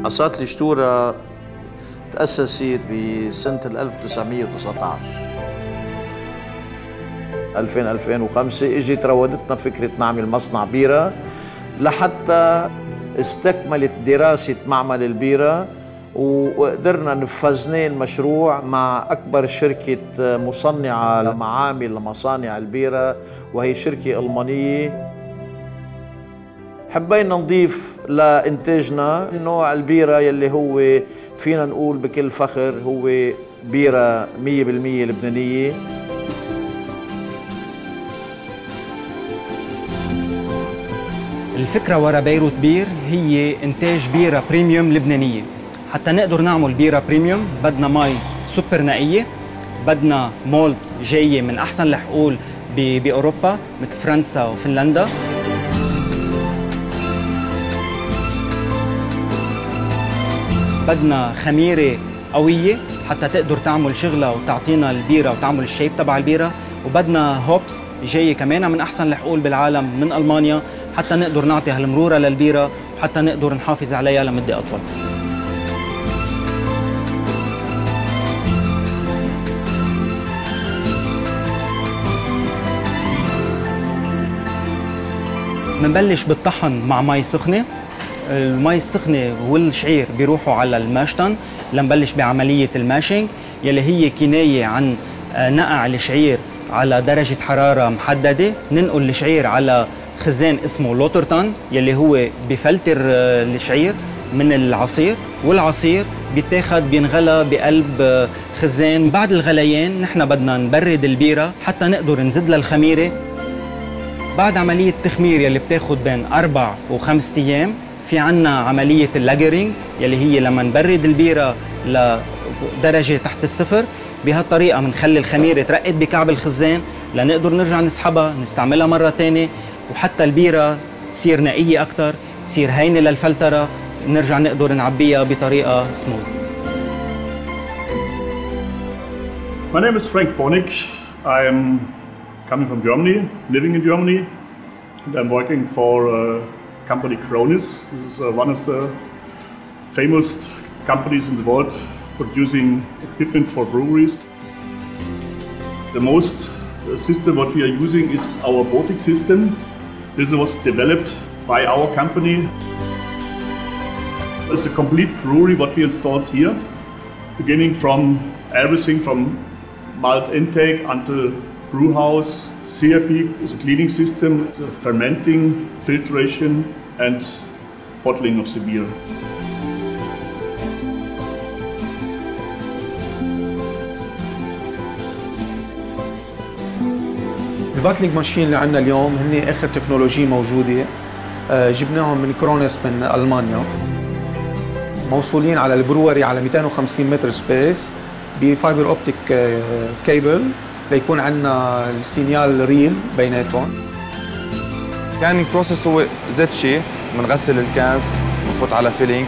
حصاد الشتورة تأسست بسنة 1919. 2005 اجت راودتنا فكرة نعمل مصنع بيرة لحتى استكملت دراسة معمل البيرة، وقدرنا نفذنا المشروع مع أكبر شركة مصنعة لمعامل لمصانع البيرة، وهي شركة ألمانية. حبينا نضيف لإنتاجنا نوع البيرة يلي هو فينا نقول بكل فخر هو بيرة 100% لبنانية. الفكرة ورا بيروت بير هي إنتاج بيرة بريميوم لبنانية. حتى نقدر نعمل بيرة بريميوم بدنا مي سوبر نقية، بدنا مولت جاية من أحسن الحقول بأوروبا مثل فرنسا وفنلندا، بدنا خميرة قوية حتى تقدر تعمل شغلة وتعطينا البيرة وتعمل الشيب تبع البيرة، وبدنا هوبس جاية كمان من أحسن الحقول بالعالم من ألمانيا حتى نقدر نعطي هالمرورة للبيرة وحتى نقدر نحافظ عليها لمدة أطول. منبلش بالطحن مع مي سخنة. المي السخنة والشعير بيروحوا على الماشتن لنبلش بعملية الماشينج يلي هي كناية عن نقع الشعير على درجة حرارة محددة. ننقل الشعير على خزان اسمه لوترتان يلي هو بفلتر الشعير من العصير، والعصير بيتاخد بينغلى بقلب خزان. بعد الغليان نحن بدنا نبرد البيرة حتى نقدر نزيد لها الخميرة. بعد عملية التخمير يلي بتاخد بين 4 و5 أيام في عنا عملية اللاجرينج يلي هي لما نبرد البيرة لدرجة تحت الصفر. بهالطريقة بنخلي الخميرة ترقد بكعب الخزان لنقدر نرجع نسحبها نستعملها مرة تانية، وحتى البيرة تصير نقية أكتر، تصير هينة للفلترة، نرجع نقدر نعبيها بطريقة سموث. My name is Frank Bonig. I'm coming from Germany, living in Germany, and I'm working for company Kronis. This is one of the famous companies in the world producing equipment for breweries. The most system what we are using is our Baltic system. This was developed by our company. It's a complete brewery what we installed here, beginning from everything from malt intake until brew house. CRP is a cleaning system, fermenting, filtration and bottling of the beer. الباتلينج ماشين اللي عندنا اليوم هن اخر تكنولوجيا موجوده، جبناهم من كرونس من المانيا، موصولين على البروري على 250 متر سبيس بفايبر اوبتيك كيبل ليكون عندنا السينيال ريل بيناتهم. كانينج بروسيس هو زيت شيء، بنغسل الكنز بنفوت على فيلينج،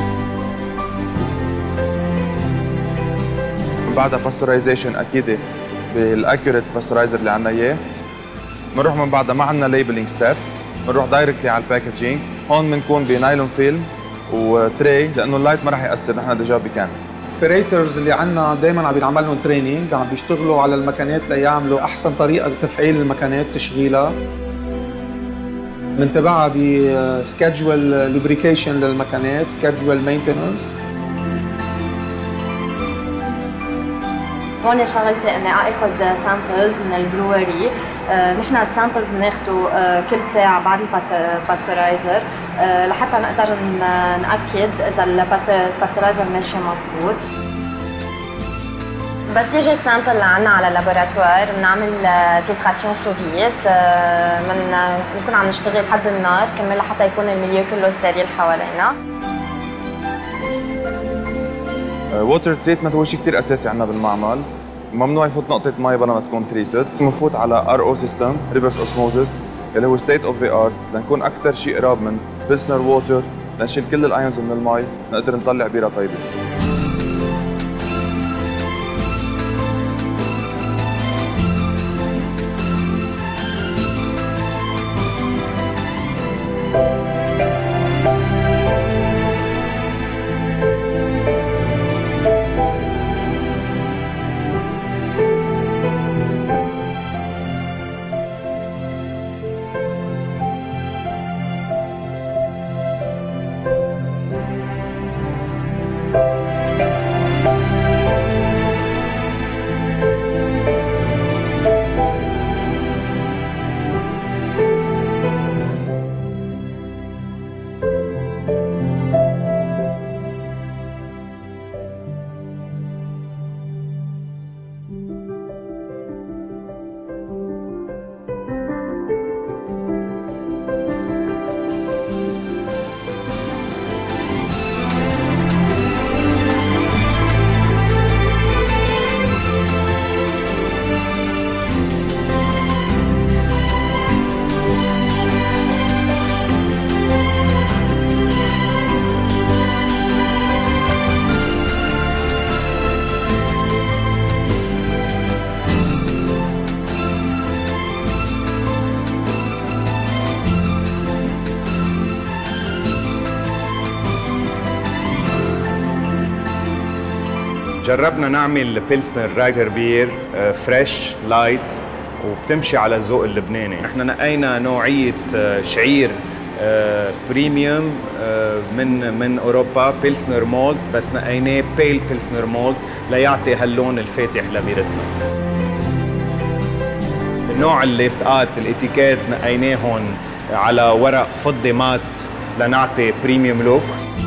من بعدها باستورايزيشن اكيد بالاكيوريت باستورايزر اللي عندنا اياه. بنروح من بعدها ما عندنا ليبلينج ستيب، بنروح دايركتلي على الباكجينج. هون بنكون بنايلون فيلم وتري لانه اللايت ما راح ياثر، نحن ديجا بكان. الاوبريتورز اللي عندنا دائما عم بينعمل لهم تريننج، عم بيشتغلوا على المكانات ليعملوا احسن طريقه لتفعيل المكانات تشغيلها. بنتبعها بسكادجول لوبريكيشن للمكانات، سكادجول مينتننس. هون شغلتي اني اخذ سامبلز من البروري. نحن السامبلز بناخده كل ساعه بعد الباسترايزر لحتى نقدر ناكد اذا الباسترايزر ماشي مزبوط. بس يجي السامبل لعنا على اللابوراتوار بنعمل فلتراسيون سوفيت، بنكون عم نشتغل حد النار كمان لحتى يكون الميليو كله ستيريل حوالينا. ووتر تريتمنت هو شيء كثير اساسي عندنا بالمعمل. ممنوع يفوت نقطة مي بلا ما تكون تريتد. بنفوت على RO سيستم ريفرس اوسموزس اللي هو ستيت اوف ذا ارت لنكون أكثر شيء قراب من بيلسنر ووتر، لنشيل كل الايونز من المي نقدر نطلع بيرة طيبة. جربنا نعمل بيلسنر راجر بير فريش لايت وبتمشي على الذوق اللبناني. نحن نقينا نوعية شعير بريميوم من اوروبا بيلسنر مولد، بس نقيناه بيل بيلسنر مولد ليعطي هاللون الفاتح لبيرتنا. النوع الليسقات الاتيكيت نقيناهم على ورق فضي مات لنعطي بريميوم لوك.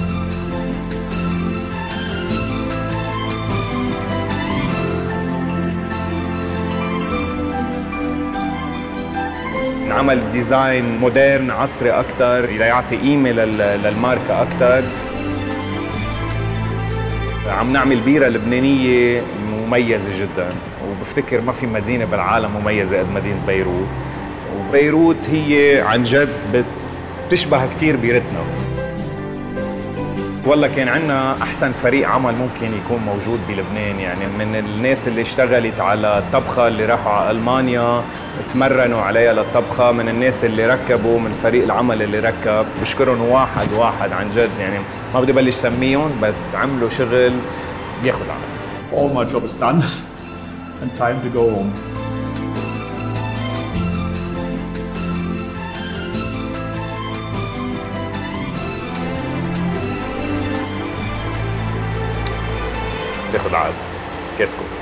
نعمل ديزاين مودرن عصري اكثر ليعطي قيمه للماركه اكثر. عم نعمل بيره لبنانيه مميزه جدا، وبفتكر ما في مدينه بالعالم مميزه قد مدينه بيروت. وبيروت هي عن جد بتشبه كثير بيرتنا. والله كان عندنا احسن فريق عمل ممكن يكون موجود بلبنان، يعني من الناس اللي اشتغلت على الطبخه اللي راحوا على المانيا تمرنوا عليها للطبخه، من الناس اللي ركبوا، من فريق العمل اللي ركب. بشكرهم واحد واحد عن جد، يعني ما بدي بلش سميهم، بس عملوا شغل بياخذ عمل. All my job is done and time to go home. بياخذ عقد كاسكو.